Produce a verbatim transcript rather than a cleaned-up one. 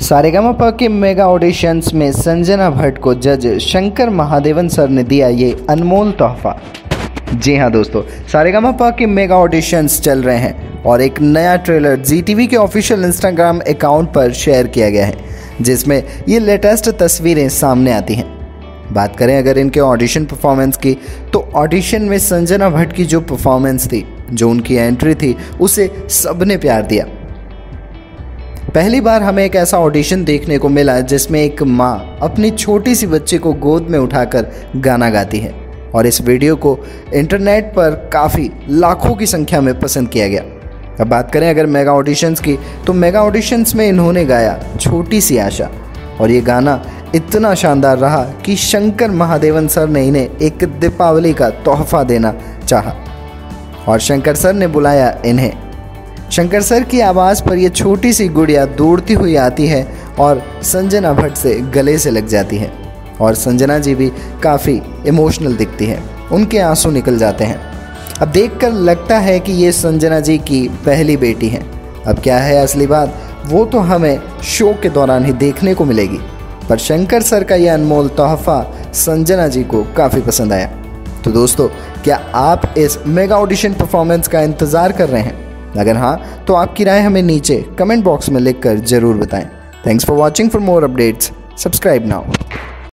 सारेगामापा के mega auditions में संजना भट्ट को जज शंकर महादेवन सर ने दिया ये अनमोल तोहफा। जी हाँ दोस्तों, सारेगामापा के मेगा ऑडिशंस चल रहे हैं और एक नया ट्रेलर जी टीवी के ऑफिशियल इंस्टाग्राम अकाउंट पर शेयर किया गया है, जिसमें ये लेटेस्ट तस्वीरें सामने आती हैं। बात करें अगर इनके ऑडिशन परफॉर्मेंस की, तो ऑडिशन में संजना भट्ट की जो परफॉर्मेंस थी, जो उनकी एंट्री थी, उसे सबने प्यार दिया। पहली बार हमें एक ऐसा ऑडिशन देखने को मिला जिसमें एक माँ अपनी छोटी सी बच्चे को गोद में उठाकर गाना गाती है और इस वीडियो को इंटरनेट पर काफ़ी लाखों की संख्या में पसंद किया गया। अब बात करें अगर मेगा ऑडिशंस की, तो मेगा ऑडिशंस में इन्होंने गाया छोटी सी आशा और ये गाना इतना शानदार रहा कि शंकर महादेवन सर ने इन्हें एक दीपावली का तोहफा देना चाहा और शंकर सर ने बुलाया इन्हें। शंकर सर की आवाज़ पर यह छोटी सी गुड़िया दौड़ती हुई आती है और संजना भट्ट से गले से लग जाती है और संजना जी भी काफ़ी इमोशनल दिखती है, उनके आंसू निकल जाते हैं। अब देखकर लगता है कि ये संजना जी की पहली बेटी हैं। अब क्या है असली बात, वो तो हमें शो के दौरान ही देखने को मिलेगी, पर शंकर सर का यह अनमोल तोहफा संजना जी को काफ़ी पसंद आया। तो दोस्तों, क्या आप इस मेगा ऑडिशन परफॉर्मेंस का इंतज़ार कर रहे हैं? अगर हाँ, तो आपकी राय हमें नीचे कमेंट बॉक्स में लिखकर ज़रूर बताएं। Thanks for watching. For more updates subscribe now.